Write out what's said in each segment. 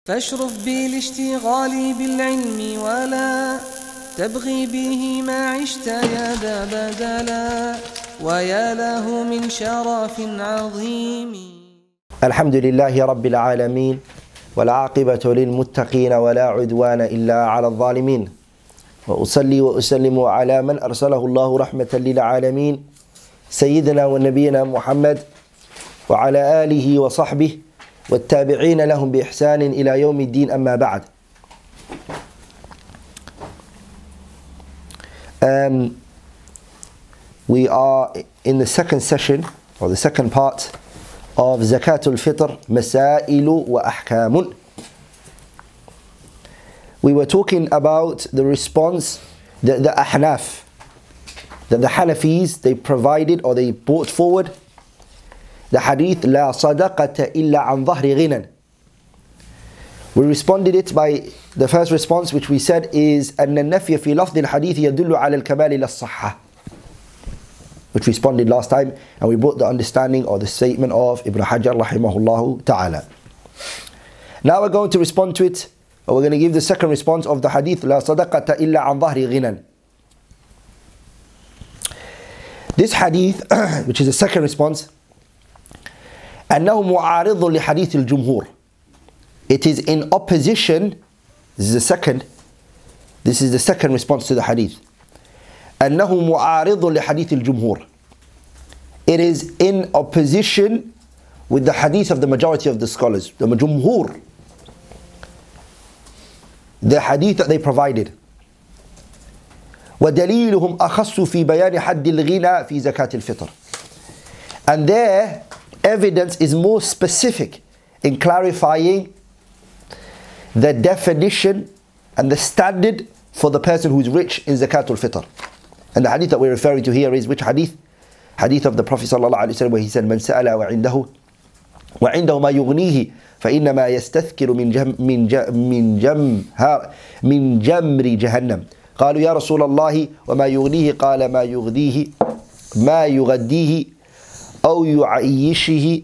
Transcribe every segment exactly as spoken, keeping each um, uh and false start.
فاشرف بالاشتغال بالعلم ولا تبغي به ما عشت يا ذا بدلا ويا له من شرف عظيم. الحمد لله رب العالمين والعاقبة للمتقين ولا عدوان إلا على الظالمين، وأصلي وأسلم على من أرسله الله رحمة للعالمين سيدنا ونبينا محمد وعلى آله وصحبه والتابعين لهم بإحسان إلى يوم الدين. أما بعد. Um, we are in the second session or the second part of Zakatul Fitr, Masailu wa Ahkamun. We were talking about the response that the Ahnaf, that the Hanafis, they provided or they brought forward the hadith La sadaqata illa an dhahri ghinan. We responded it by the first response, which we said is أن النفي في لفظ الحديث يدل على الكمال لا الصحة, which we responded last time, and we brought the understanding or the statement of Ibn Hajar rahimahullah ta'ala. Now we're going to respond to it, or we're going to give the second response of the hadith La sadaqata illa an dhahri ghinan. This hadith, which is the second response, أنه معارض لحديث الجمهور. It is in opposition. This is the second. This is the second response to the hadith. أنه معارض لحديث الجمهور. It is in opposition with the hadith of the majority of the scholars, the jumhur, the hadith that they provided. ودليلهم أخص في بيان حد الغنى في زكاة الفطر. And their evidence is more specific in clarifying the definition and the standard for the person who is rich in Zakatul Fitr. And the hadith that we're referring to here is which hadith? Hadith of the Prophet sallallahu alaihi wasallam, where he said, "Man sa'ala wa indahu wa indahu ma yughnihi fa inna ma yastathkiru min jam min jam min jam min jamri jahannam." قالوا يا رسول الله وما يغنيه قال ما يغذيه ما يغديه أو يعيشه.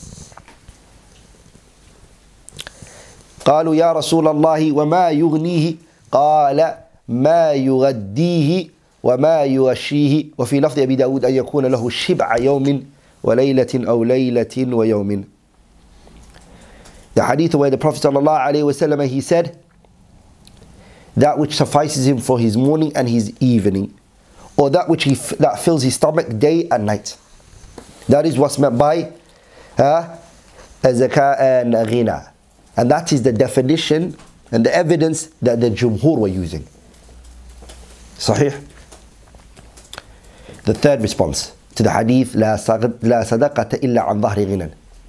قالوا يا رسول الله وما يغنيه قال ما يغديه وما يغشيه. وفي لفظ أبي داود أن يكون له شبع يوم وليلة أو ليلة ويوم. The hadith where the Prophet sallallahu alaihi wasallam, he said, that which suffices him for his morning and his evening, or that which he f that fills his stomach day and night. That is what's meant by uh, zakah and ghina. And that is the definition and the evidence that the jumhur were using. Sahih. The third response to the hadith La sadaqata illa an dhahri ghinan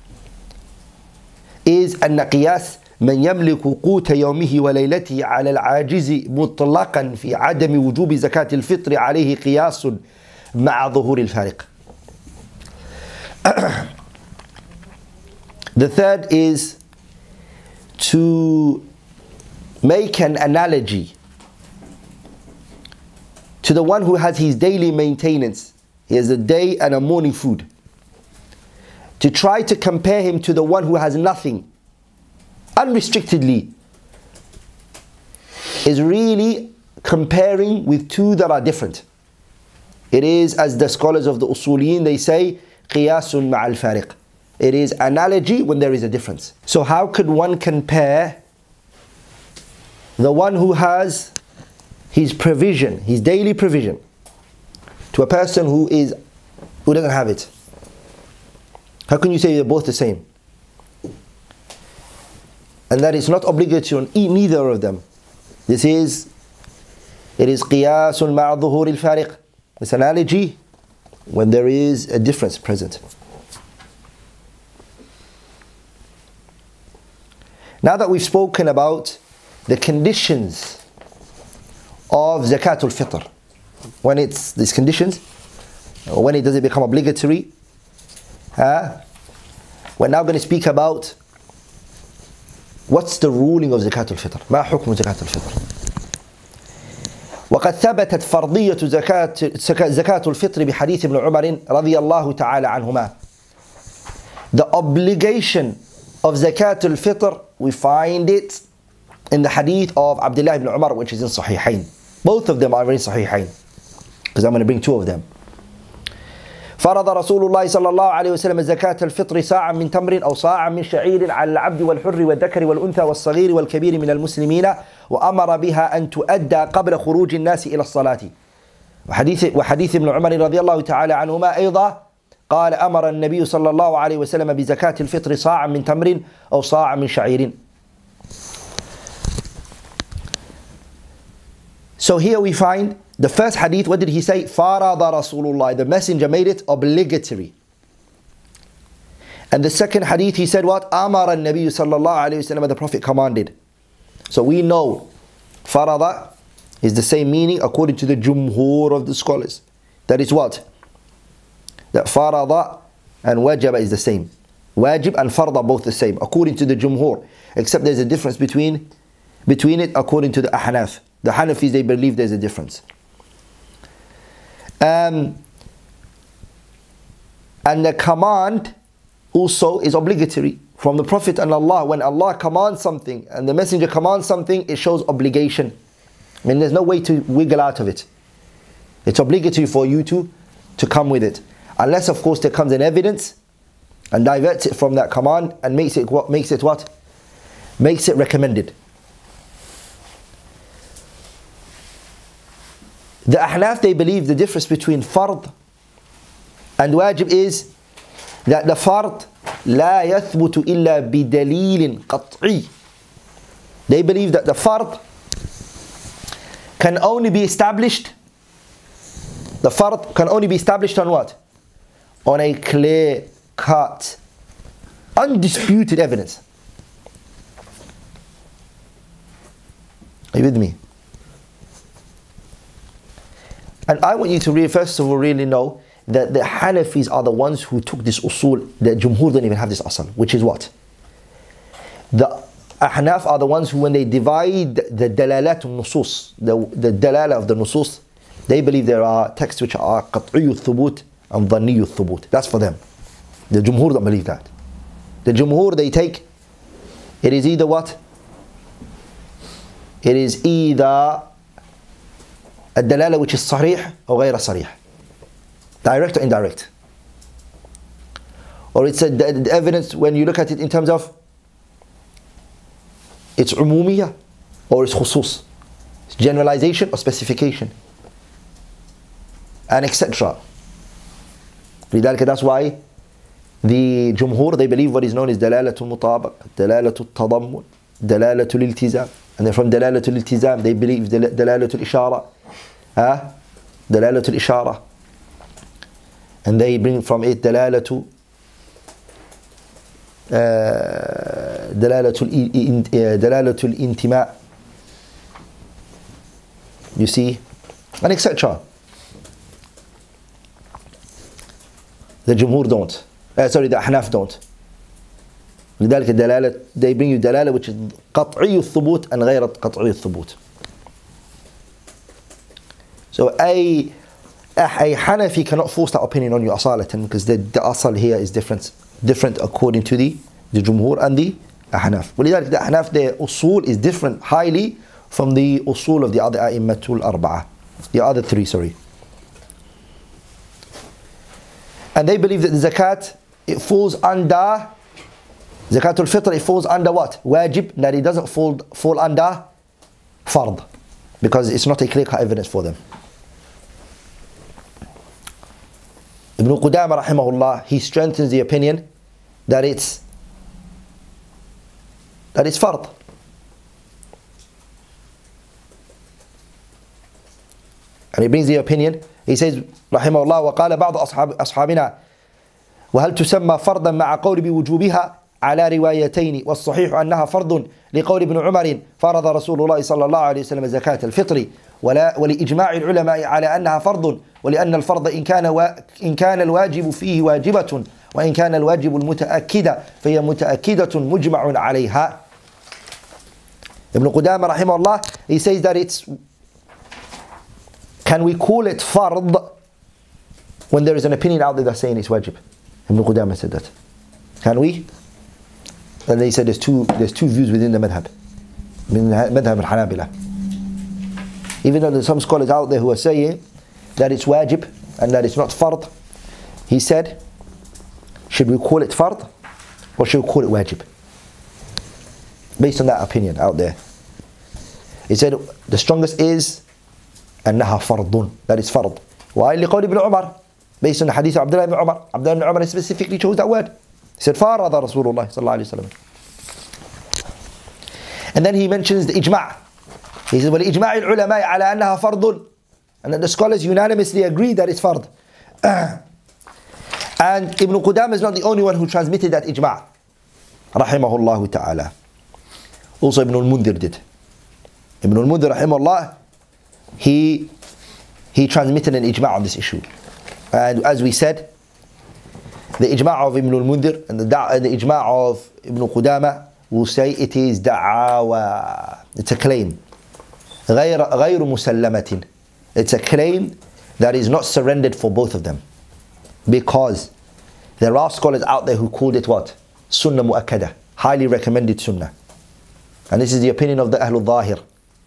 is أن قياس من يملك قوت يومه وليلته على العاجز مطلقا في عدم وجوب زكاة الفطر عليه قياس مع ظهور الفارق. The third is to make an analogy to the one who has his daily maintenance. He has a day and a morning food. To try to compare him to the one who has nothing unrestrictedly is really comparing with two that are different. It is, as the scholars of the usuliyin, they say, qiyasun ma'al fariq. It is analogy when there is a difference. So how could one compare the one who has his provision, his daily provision, to a person who is who doesn't have it? How can you say they're both the same? And that is not obligatory on neither of them. This is, it is qiyasun ma'a dhuhur al-fariq. It's an analogy when there is a difference present. Now that we've spoken about the conditions of Zakatul Fitr, when it's these conditions, or when it doesn't become obligatory, huh? We're now going to speak about what's the ruling of Zakatul Fitr. ما حكم زكاة الفطر؟ وقد ثبتت فرضية زكاة زكاة الفطر بحديث ابن عمر رضي الله تعالى عنهما. The obligation of Zakatul Fitr we find it in the hadith of Abdullah ibn Umar, which is in Sahihain. Both of them are in Sahihain, because I'm going to bring two of them. فرض رسول الله صلى الله عليه وسلم زكاة الفطر صاعا من تمر أو صاعا من شعير على العبد والحر والذكر والأنثى والصغير والكبير من المسلمين وأمر بها أن تؤدى قبل خروج الناس إلى الصلاة. وحديث وحديث ابن عمر رضي الله تعالى عنهما أيضا قال أمر النبي صلى الله عليه وسلم بزكاة الفطر صاعا من تمر أو صاعا من شعير. So here we find the first hadith, what did he say? فَرَضَ رَسُولُ اللَّهِ. The messenger made it obligatory. And the second hadith, he said what? أَمَرَ النَّبِيُّ صلى الله عليه وسلم. The Prophet commanded. So we know farada is the same meaning according to the jumhur of the scholars. That is what? That farada and wajaba is the same. Wajib and farda both the same according to the jumhur. Except there's a difference between, between it according to the ahnaf. The Hanafis, they believe there's a difference. Um, and the command also is obligatory from the Prophet and Allah. When Allah commands something and the Messenger commands something, it shows obligation. I mean, there's no way to wiggle out of it. It's obligatory for you to, to come with it. Unless, of course, there comes an evidence and diverts it from that command and makes it what? Makes it what? Makes it recommended. The Ahnaf, they believe the difference between fard and wajib is that the fard لا يثبت إلا بدليل قطعي. They believe that the fard can only be established, the fard can only be established on what? On a clear cut, undisputed evidence. Are you with me? And I want you to really, first of all, really know that the Hanafis are the ones who took this usul. The Jumhur don't even have this asal, which is what? The Ahnaf are the ones who, when they divide the dalalat al-nusus, the, the dalala of the nusus, they believe there are texts which are qat'iyu thubut and dhanniyu thubut. That's for them. The Jumhur don't believe that. The Jumhur, they take, it is either what? It is either الدلالة which is صريح or غير صريح, direct or indirect, or it's a, the, the evidence when you look at it in terms of it's عمومية or it's خصوص, it's generalization or specification, and et cetera. لذلك that's why the Jumhur, they believe what is known as دلالة المطابق, دلالة التضمن, دلالة الالتزام, and then from دلالة الالتزام they believe دلالة الإشارة. ها دلالة الإشارة, and they bring from it دلالة دلالة دلالة الانتماء, you see, and et cetera. The Jumhur don't, uh, sorry, the Ahnaf don't. لذلك الدلالة, they bring you دلالة which is قطعي الثبوت and غير قطعي الثبوت. So a, a Hanafi cannot force that opinion on you asalatan, because the, the asal here is different, different according to the, the Jumhur and the Ahnaf. ولذلك the Ahnaf, their usul is different highly from the usul of the other a'immatul arba'ah, the other three, sorry. And they believe that the zakat, it falls under, zakatul fitr, it falls under what? Wajib, that it doesn't fall, fall under fard, because it's not a clear-cut evidence for them. Ibn Qudama rahimahullah, he strengthens the opinion that it's that it's fard. And he brings the opinion, he says rahimahullah, وقال بعض أصحاب أصحابنا وهل تسمى فرضا مع قول بوجوبها على روايتين والصحيح أنها فرض لقول ابن عمر فرض رسول الله صلى الله عليه وسلم زكاة الفطر ولا ولإجماع العلماء على أنها فرض ولأن الفرض إن كان و إن كان الواجب فيه واجبة وإن كان الواجب المتأكدة فهي متأكدة مجمع عليها. Ibn Qudama rahimahullah, he says that it's, can we call it fard when there is an opinion out there that's saying it's wajib? Ibn Qudama said that. Can we? And they said there's two there's two views within the madhab. Min madhab al-Hanabila. Even though there's some scholars out there who are saying that it's wajib and that it's not fard, he said, should we call it fard or should we call it wajib? Based on that opinion out there. He said the strongest is أنها فرض, that is fard. Why? لقول ابن عمر, based on the hadith of Abdullah ibn Umar. Abdullah ibn Umar specifically chose that word. He said فرض رسول الله صلى الله عليه وسلم. And then he mentions the ijma'. He says وَلِإِجْمَاعِ الْعُلَمَاءِ عَلَى أَنَّهَا فَرْضٌ, and then the scholars unanimously agree that it's fard. And Ibn Qudamah is not the only one who transmitted that ijma'. Rahimahullah ta'ala. Also Ibn al-Mundhir did. Ibn al-Mundhir rahimahullah, he, he transmitted an ijma' on this issue. And as we said, the ijma' of Ibn al-Mundhir and the, the ijma' of Ibn Qudamah will say it is da'awa. It's a claim. غير غير مسلمة. It's a claim that is not surrendered for both of them, because there are scholars out there who called it what? Sunnah mu'akkada, highly recommended sunnah. And this is the opinion of the Ahlul Zahir.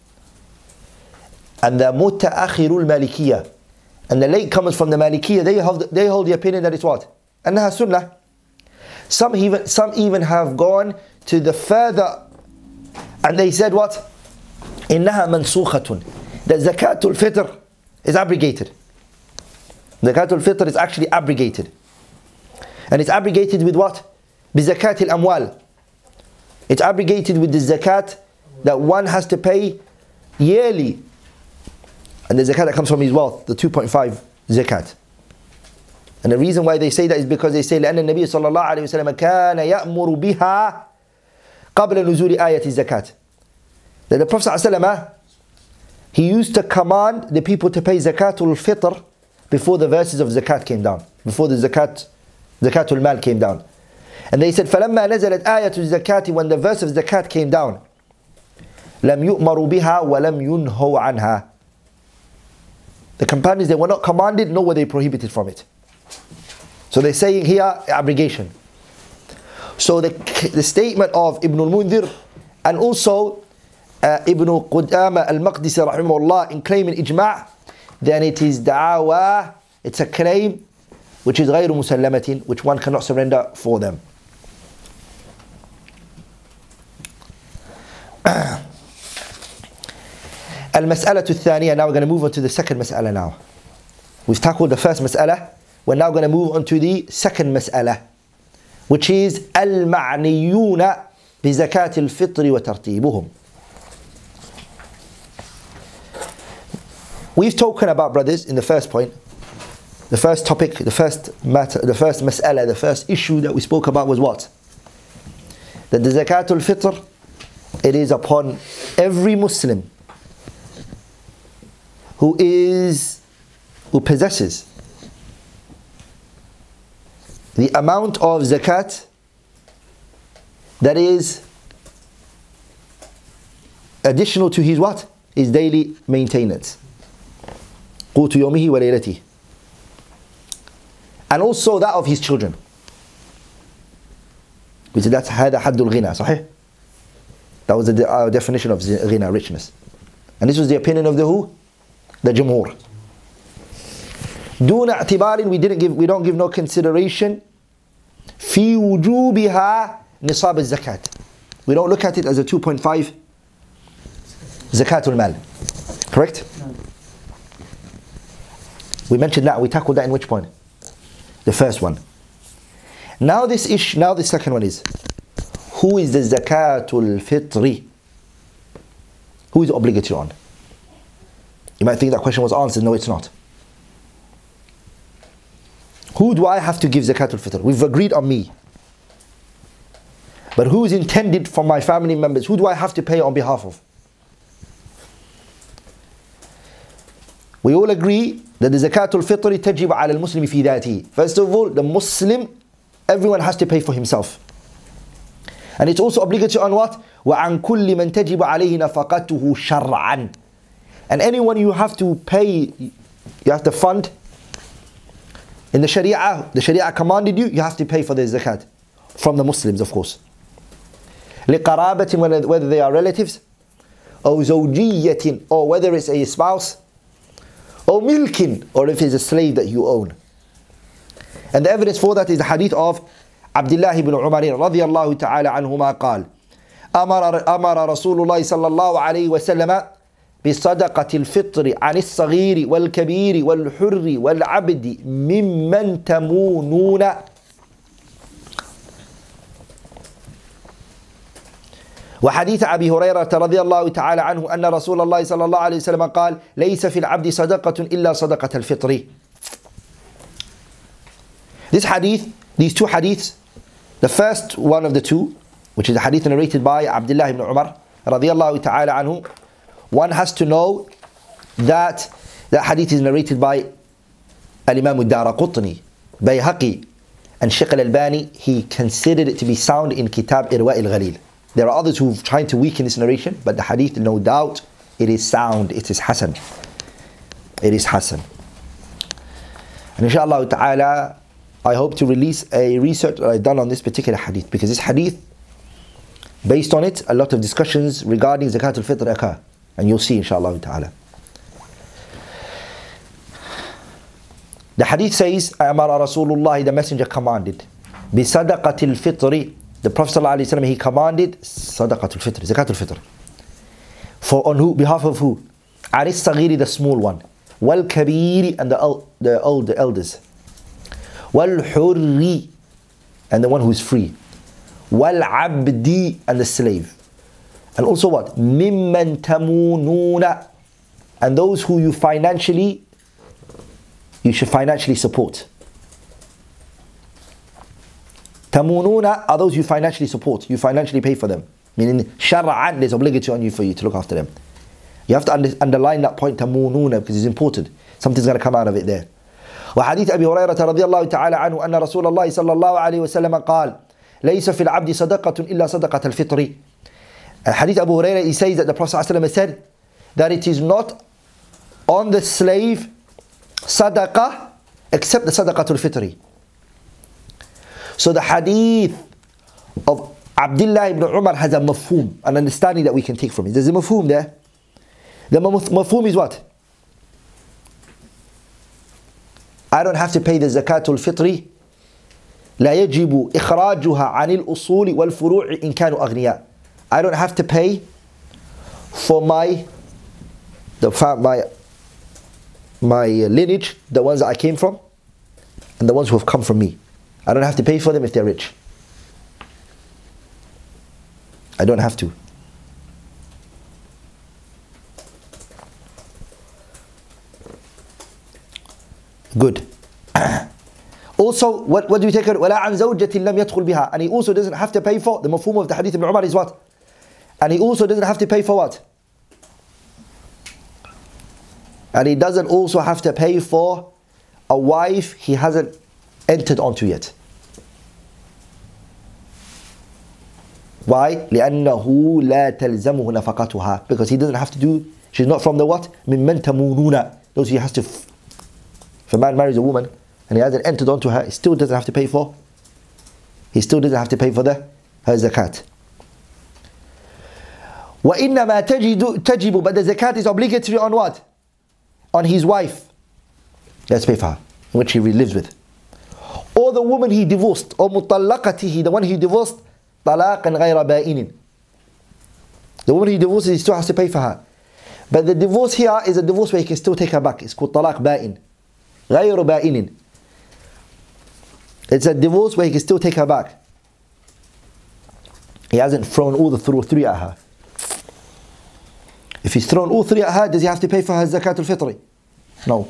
And the mutaakhirul Malikiyah, and the latecomers from the Malikiyah, they hold, they hold the opinion that it's what? Annaha sunnah. Some even, some even have gone to the further, and they said what? إنها منسوخة, that zakatul fitr is abrogated. Zakatul fitr is actually abrogated. And it's abrogated with what? بزكاة الأموال. It's abrogated with the zakat that one has to pay yearly. And the zakat that comes from his wealth, the two point five zakat. And the reason why they say that is because they say لأن النبي صلى الله عليه وسلم كان يأمر بها قبل نزول آية الزكاة. That the Prophet ﷺ, he used to command the people to pay zakatul fitr before the verses of zakat came down, before the zakat, zakatul mal came down. And they said, فَلَمَّا نَزَلَتْ آيَةُ الزَّكَاةِ, when the verse of zakat came down, لَمْ يُؤْمَرُوا بِهَا وَلَمْ يُنْهَوْا عَنْهَا. The companions, they were not commanded, nor were they prohibited from it. So they're saying here, abrogation. So the, the statement of Ibn al-Mundhir and also Uh, Ibn Qudamah al-Maqdisi rahimahullah in claiming ijma', then it is da'awa, it's a claim which is غير مسلمة, which one cannot surrender for them. Al-mas'alatu al-thaniya, now we're going to move on to the second mas'ala now. We've tackled the first mas'ala, we're now going to move on to the second mas'ala, which is al-ma'niyuna bi zakat al-fitr wa tartibuhum. We've spoken about, brothers, in the first point, the first topic, the first matter, the first mas'ala, the first issue that we spoke about was what? That the zakatul fitr, it is upon every Muslim who is, who possesses the amount of zakat that is additional to his what? His daily maintenance. قوت يومه وليلته. And also that of his children. We said that's هذا حد الغنى, صحيح? That was the uh, definition of غنى, richness. And this was the opinion of the who? The Jumhur. دون اعتبار, we didn't give, we don't give no consideration في وجوبها نصاب الزكاة. We don't look at it as a two point five zakatul mal. Correct? We mentioned that, we tackled that in which point? The first one. Now this ish, now the second one is, who is the zakatul fitri? Who is obligatory on? You might think that question was answered. No, it's not. Who do I have to give zakatul fitr? We've agreed on me. But who is intended for my family members? Who do I have to pay on behalf of? We all agree that the zakatul fitr tajib ala al-Muslim fi dhatihi. First of all, the Muslim, everyone has to pay for himself. And it's also obligatory on what? وَعَنْ كُلِّ مَنْ تَجِبُ عَلَيْهِ نَفَقَتُهُ شَرْعًا. And anyone you have to pay, you have to fund. In the Sharia, the Sharia commanded you, you have to pay for the zakat. From the Muslims, of course. لقرابة, whether they are relatives, أو زوجية, or whether it's a spouse, or milkin, or if it's a slave that you own. And the evidence for that is the hadith of Abdullah ibn Umar رضي الله تعالى عنهما قال أمر, أمر رسول الله صلى الله عليه وسلم بصدقة الفطر عن الصغير والكبير والحر والعبد ممن تمونون. وحديث أبي هريرة رضي الله تعالى عنه أن رسول الله صلى الله عليه وسلم قال ليس في العبد صدقة إلا صدقة الفطر. This hadith, these two hadiths, the first one of the two, which is a hadith narrated by Abdullah ibn Umar رضي الله تعالى عنه, one has to know that that hadith is narrated by Al-Imam al-Daraqutni, Bayhaqi, and Shaykh al-Albani. He considered it to be sound in Kitab Irwa al-Ghalil. There are others who've tried to weaken this narration, but the hadith, no doubt, it is sound, it is Hasan. It is Hasan. And inshallah ta'ala, I hope to release a research that I've done on this particular hadith, because this hadith, based on it, a lot of discussions regarding Zakat al-Fitr occur. And you'll see inshallah ta'ala. The hadith says, Amara Rasulullah, the messenger commanded, بِصَدَقَةِ الْفِطْرِ. The Prophet sallallahu alaihi wasallam, he commanded Sadaqat al-Fitr, Zakat al-Fitr. For on who? Behalf of who? Aris Saghiri, the small one. Wal Kabiri, and the, the old, the elders. Wal Hurri, and the one who is free. Wal Abdi, and the slave. And also what? Mimman tamununa, and those who you financially, you should financially support. Tamununa are those you financially support, you financially pay for them. Meaning, shar'an, there's obligatory on you for you to look after them. You have to under, underline that point, tamununa, because it's important. Something's going to come out of it there. وحديث أبي هريرة رضي الله تعالى عنه أن رسول الله صلى الله عليه وسلم قال ليس في العبد صدقة إلا صدقة الفطر. Hadith Abu Hurairah, he says that the Prophet ﷺ said that it is not on the slave sadaqah except the sadaqatul fitri. So the hadith of Abdullah ibn Umar has a mafhum, an understanding that we can take from it. There's a mafhum there. The mafhum is what? I don't have to pay the zakatul fitri. لا يجب إخراجها عن الأصول والفروع إن كانوا أغنياء. I don't have to pay for my the my my lineage, the ones that I came from, and the ones who have come from me. I don't have to pay for them if they're rich. I don't have to. Good. Also, what, what do we take it? وَلَا عَنْ زَوْجَةٍ لَمْ يَدْخُلْ بِهَا. And he also doesn't have to pay for, the mafhum of the hadith of Umar is what? And he also doesn't have to pay for what? And he doesn't also have to pay for a wife he hasn't entered onto yet. Why? لأنه لا تلزمه نفقتها. Because he doesn't have to do, she's not from the what? مِمَّنْ تَمُونُونَ. Those he has to, if a man marries a woman and he hasn't entered onto her, he still doesn't have to pay for, he still doesn't have to pay for the, her zakat. وَإِنَّمَا تَجِدُ تَجِبُ. But the zakat is obligatory on what? On his wife. Let's pay for her, which he lives with. Or the woman he divorced, or مُطَلَّقَتِهِ, the one he divorced, طَلَاقًا غَيْرَ بَائِنٍ. The woman he divorces, he still has to pay for her. But the divorce here is a divorce where he can still take her back. It's called طَلَاق بَائِن. غَيْرُ بَائِنٍ. It's a divorce where he can still take her back. He hasn't thrown all the th- three at her. If he's thrown all three at her, does he have to pay for her zakat al-fitri? No.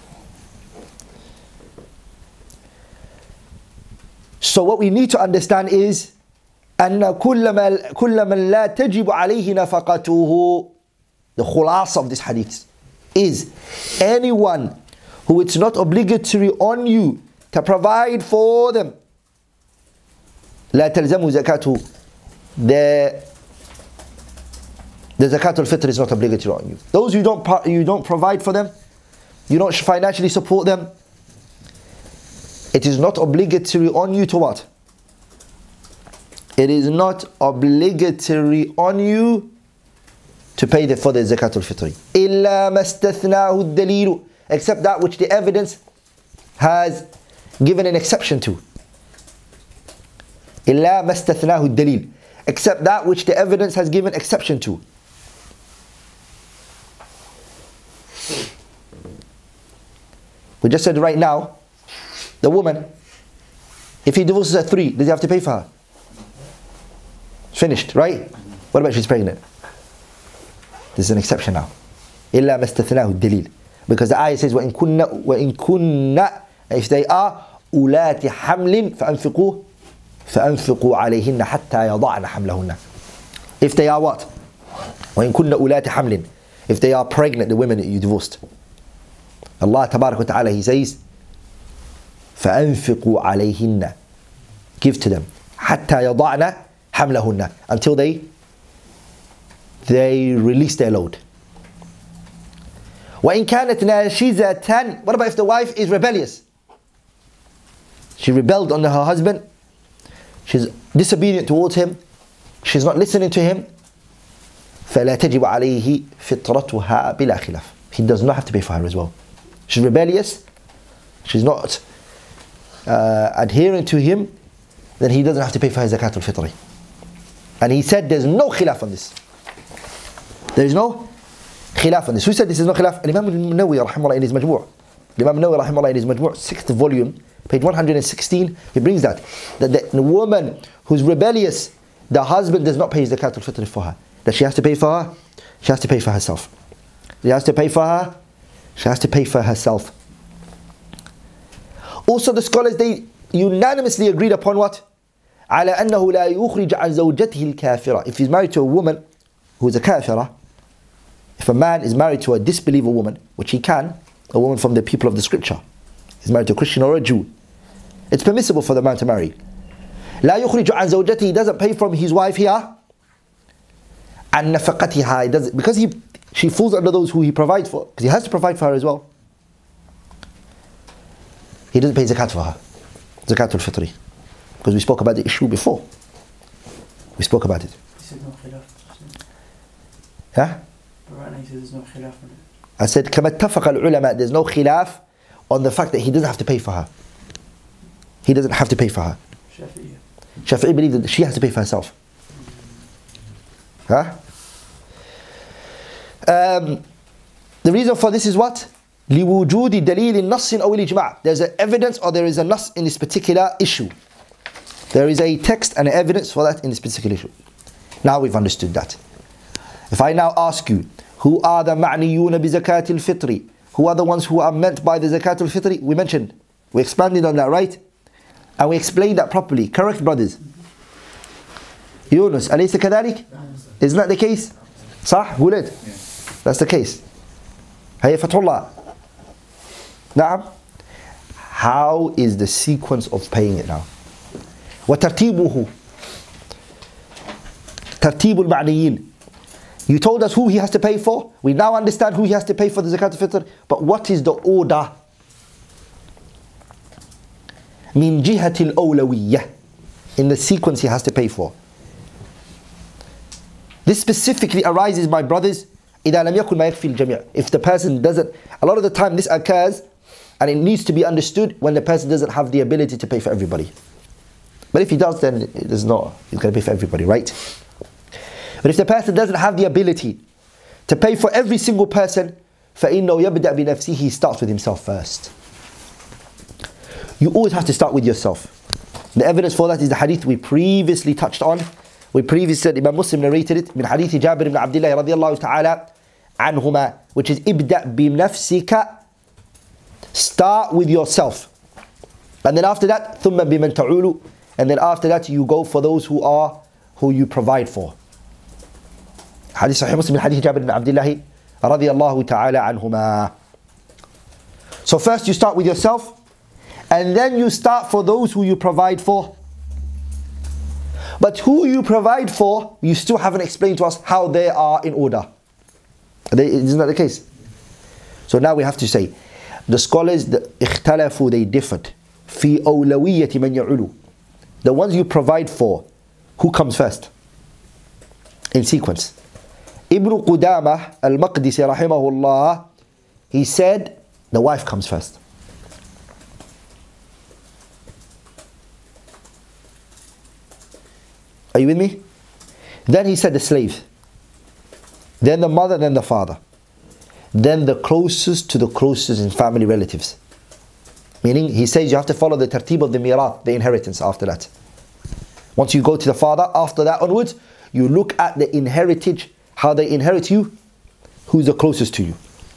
So what we need to understand is أن كل من كل من لا تجب عليه نفقته. The khulasa of this hadith is anyone who it's not obligatory on you to provide for them. لا تلزم زكاته. The the zakat al-fitr is not obligatory on you. Those you don't you don't provide for them, you don't financially support them, it is not obligatory on you to what? it is not obligatory on you to pay the, for the zakatul fitri. إِلَّا مَا اسْتَثْنَاهُ الدَّلِيلُ, except that which the evidence has given an exception to. إِلَّا مَا اسْتَثْنَاهُ الدَّلِيلُ, except that which the evidence has given exception to. We just said right now, the woman, if he divorces her three, does he have to pay for her? Finished, right? What about if she's pregnant? This is an exception now. إِلَّا مَا اسْتَثْنَاهُ الدَّلِيلُ, because the ayah says وَإِن كُنَّ وَإِن كُنَّ, if they are أُولَاتِ حَمْلٍ فَأَنْفِقُوا فَأَنْفِقُوا عَلَيْهِنَّ حَتَّى يَضَعْنَ حَمْلَهُنَّ. If they are what? وَإِن كُنَّ أُولَاتِ حَمْلٍ, if they are pregnant, the women that you divorced. Allah Tabarak wa Ta'ala, He says فَأَنْفِقُوا عَلَيْهِنَّ, give to them حَتَّى يَضَعْنَ حَمْلَهُنَّ, until they they release their load. وَإِن كَانَتْ نَاشِزَةً, what about if the wife is rebellious? She rebelled under her husband, she's disobedient towards him, she's not listening to him. فَلَا تَجِبُ عَلَيْهِ فِطْرَتُهَا بِلَا خِلَافٍ, he does not have to pay for her as well. She's rebellious, she's not uh, adhering to him, then he doesn't have to pay for her zakatul fitri. And he said there's no khilaf on this. There is no khilaf on this. Who said this is no khilaf? Imam al-Nawawi rahimahullah in his Majmu'. Imam al-Nawawi rahimahullah in his Majmu', sixth volume, page one hundred sixteen, he brings that. That the woman who's rebellious, the husband does not pay his zakatul fitr for her. That she has to pay for her, she has to pay for herself. She has to pay for her, she has to pay for herself. Also the scholars, they unanimously agreed upon what? على أنه لا يخرج عن زوجته الكافرة. If he's married to a woman who is a kafira, if a man is married to a disbeliever woman, which he can, a woman from the people of the scripture, he's married to a Christian or a Jew, it's permissible for the man to marry. لا يخرج عن زوجته, he doesn't pay from his wife here. عن نفقتها, he doesn't, because he, she falls under those who he provides for, because he has to provide for her as well. He doesn't pay zakat for her, zakatul fitri, because we spoke about the issue before. We spoke about it. He said no khilaf. Huh? But right now he says there's no khilaf on it. I said كما اتفق العلماء, there's no khilaf on the fact that he doesn't have to pay for her. He doesn't have to pay for her. Shafi'i. Shafi'i believes that she has to pay for herself. Huh? Um, the reason for this is what? لِوُجُودِ دَلِيلٍ نَصٍ أَوْ الْإِجْمَعٍ. There's an evidence or there is a nas in this particular issue. There is a text and an evidence for that in this particular issue. Now we've understood that. If I now ask you, who are the معنيون بزكاة الفطر? Who are the ones who are meant by the zakat al-fitri? We mentioned, we expanded on that, right? And we explained that properly. Correct, brothers? Yunus, أليس كذلك? Isn't that the case? صح؟ قولت? That's the case. هيا فتح الله. نعم. How is the sequence of paying it now? وترتيبه. ترتيب المعنيين. You told us who he has to pay for. We now understand who he has to pay for the zakat al-fitr. But what is the order? من جهة الأولوية. In the sequence he has to pay for. This specifically arises, my brothers, إذا لم يكن ما يكفي الجميع. If the person doesn't, a lot of the time this occurs and it needs to be understood when the person doesn't have the ability to pay for everybody. But if he does, then it is not, he's going to pay for everybody, right? But if the person doesn't have the ability to pay for every single person, فإنه يبدأ بنفسه, he starts with himself first. You always have to start with yourself. The evidence for that is the hadith we previously touched on. We previously said, Imam Muslim narrated it, من حديث جابر بن عبد الله رضي الله تعالى عنهما, which is ابدأ بنفسك, start with yourself. And then after that, ثم بمن تعول, and then after that you go for those who are, who you provide for. حديث صحيح مسلم من حديث جابر بن عبد الله رضي الله تعالى عنهما. So first you start with yourself, and then you start for those who you provide for. But who you provide for, you still haven't explained to us how they are in order. They, isn't that the case? So now we have to say, the scholars, the اختلفوا, they differed. في أولوية من يعلو. The ones you provide for, Who comes first? In sequence. Ibn Qudamah al-Maqdisi rahimahullah, he said the wife comes first. Are you with me? Then he said the slave. Then the mother, then the father. Then the closest to the closest in family relatives. Meaning, he says you have to follow the tartib of the mirath, the inheritance after that. Once you go to the father, after that onwards, you look at the inheritage, how they inherit you, who's the closest to you.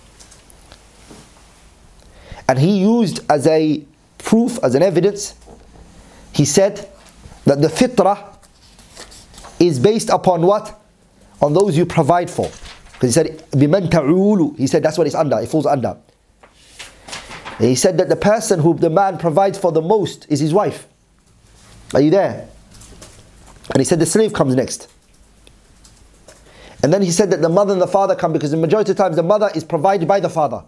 And he used as a proof, as an evidence, he said that the fitrah is based upon what? On those you provide for. Because he said, بِمَنْ تَعُولُ, he said that's what it's under, it falls under. And he said that the person who the man provides for the most is his wife. Are you there? And he said the slave comes next. And then he said that the mother and the father come, because the majority of times the mother is provided by the father.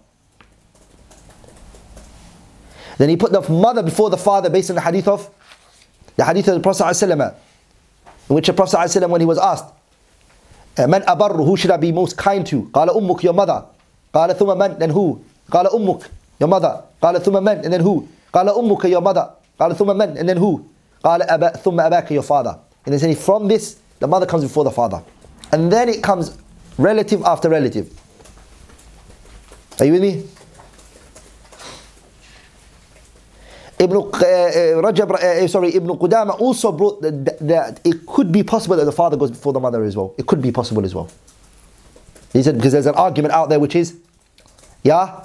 Then he put the mother before the father based on the hadith of the hadith of the Prophet ﷺ, in which the Prophet ﷺ, when he was asked, Man abarru, who should I be most kind to? Qala ummuk, your mother. Qala thumma man, then who? Qala ummuk, your mother. Qala thumma man, and then who? Qala ummuka, your mother. Qala thumma man, and then who? Qala aba, thumma abaka, your father. And they say from this, the mother comes before the father. And then it comes relative after relative. Are you with me? Ibn uh, Rajab, uh, sorry, Ibn Qudamah also brought that, that it could be possible that the father goes before the mother as well. It could be possible as well. He said, because there's an argument out there which is, yeah,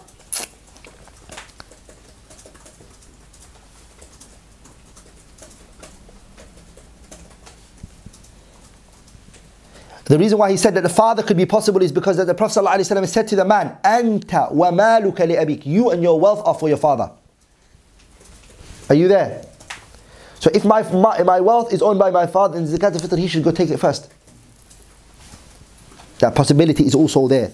the reason why he said that the father could be possible is because that the Prophet ﷺ said to the man, Anta wa maluka li abik, you and your wealth are for your father. Are you there? So if my, my, my wealth is owned by my father, in Zakat al-Fitr, he should go take it first. That possibility is also there.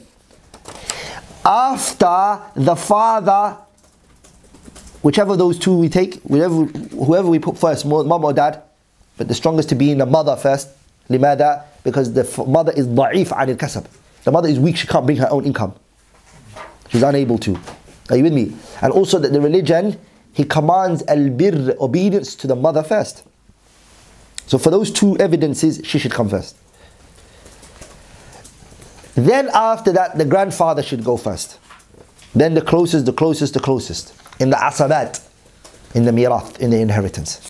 After the father, whichever of those two we take, whoever, whoever we put first, mom or dad, but the strongest to be in the mother first. لماذا? Because the mother is ضعيف عن الكسب. The mother is weak, she can't bring her own income. She's unable to. Are you with me? And also that the religion, he commands al-birr, obedience to the mother first. So for those two evidences, she should come first. Then after that, the grandfather should go first. Then the closest, the closest, the closest. In the asabat, in the mirath, in the inheritance.